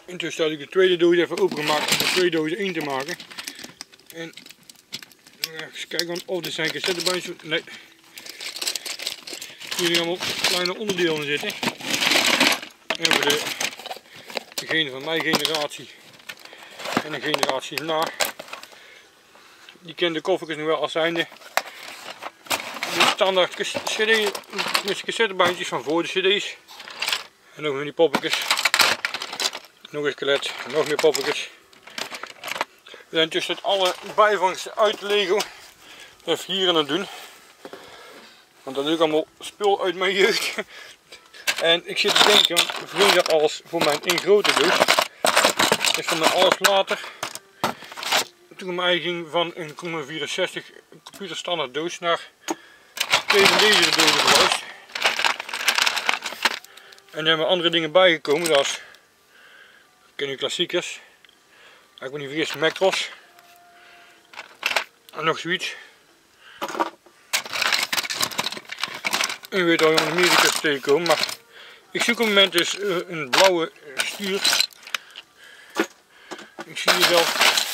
Intussen had ik de tweede doos even opengemaakt om de twee dozen in te maken. En eens kijken of dit zijn cassettebandjes. Nee. Hier zijn allemaal kleine onderdelen zitten. En voor degene van mijn generatie en de generatie na, die kennen de koffertjes nog wel als zijnde de standaard cassettebandjes van voor de cd's. En nog meer die poppetjes. Nog een skelet, nog meer poppetjes. We zijn tussen alle bijvangsten uit de Lego even hier aan het doen. Want dat is ook allemaal spul uit mijn jeugd. En ik zit te denken, want vroeger dat alles voor mijn één grote doos. Is van mij alles later. Toen ik mij ging van een 64 computerstandaard doos naar twee van deze dozen geluisterd. En er zijn andere dingen bijgekomen, dat is, ken je klassiekers. Ik ben niet vergis, Macross. En nog zoiets. En je weet al in Amerika tegenkomen, maar ik zoek op het moment dus een blauwe stuur. Ik zie hier wel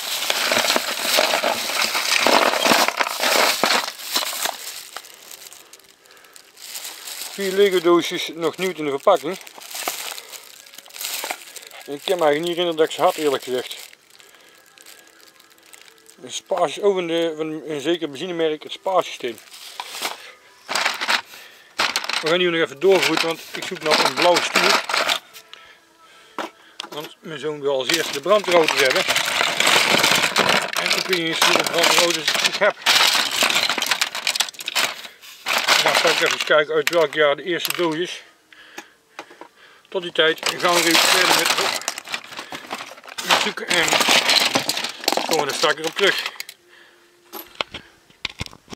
vier Lego doosjes nog nieuw in de verpakking. En ik kan me eigenlijk niet herinneren dat ik ze had, eerlijk gezegd. Een spaartjes, ook van een zeker benzinemerk, het spaarsysteem. We gaan hier nog even doorvoeten, want ik zoek nog een blauwe stuur. Want mijn zoon wil als eerste de brandweerauto's hebben. En ik weet niet eens hoeveel brandweerauto's ik heb. Dan ga ik even kijken uit welk jaar de eerste doos is. Tot die tijd gaan we even verder met zoeken en komen we er straks op terug.